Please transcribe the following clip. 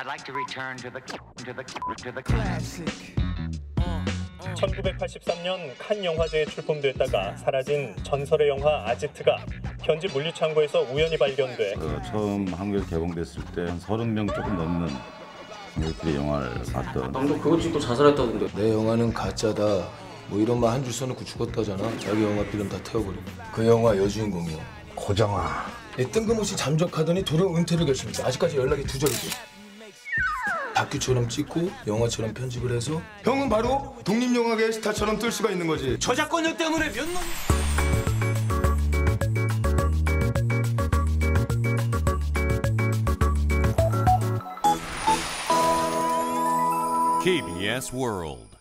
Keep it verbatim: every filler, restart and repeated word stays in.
I'd like to return to the to the to the classic. 천구백팔십삼 년 칸 영화제에 출품됐다가 사라진 전설의 영화 아지트가 현지 물류창고에서 우연히 발견돼 그 처음 한국에서 개봉됐을 때 한 서른 명 조금 넘는 미국의 영화를 봤던. 남도 그거 찍고 자살했다던데. 내 영화는 가짜다 뭐 이런 말 한 줄 써놓고 죽었다잖아. 자기 영화 필름 다 태워버리고. 그 영화 여주인공이요 고정아. 뜬금없이 잠적하더니 돌연 은퇴를 결심했어. 아직까지 연락이 두절이고. 다큐처럼 찍고 영화처럼 편집을 해서 형은 바로 독립영화계의 스타처럼 뜰 수가 있는 거지. 저작권료 때문에 몇 놈... 케이비에스 World